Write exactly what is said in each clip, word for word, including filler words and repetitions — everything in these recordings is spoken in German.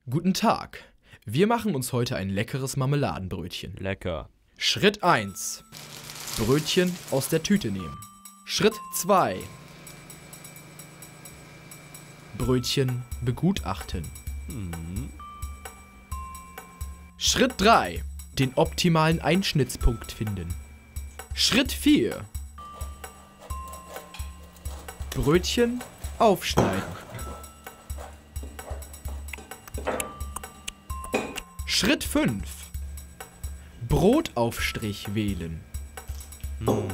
Guten Tag. Wir machen uns heute ein leckeres Marmeladenbrötchen. Lecker. Schritt eins. Brötchen aus der Tüte nehmen. Schritt zwei. Brötchen begutachten. Mhm. Schritt drei. Den optimalen Einschnittspunkt finden. Schritt vier. Brötchen aufschneiden. Schritt fünf. Brotaufstrich wählen. Hm.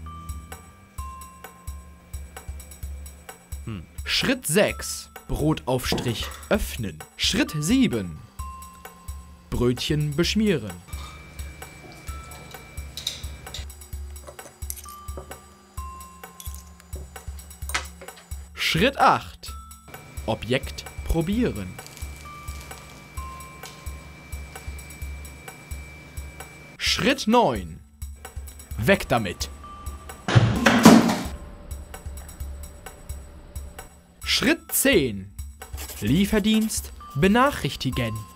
Hm. Schritt sechs. Brotaufstrich öffnen. Schritt sieben. Brötchen beschmieren. Schritt acht. Objekt probieren. Schritt neun. Weg damit. Schritt zehn. Lieferdienst benachrichtigen.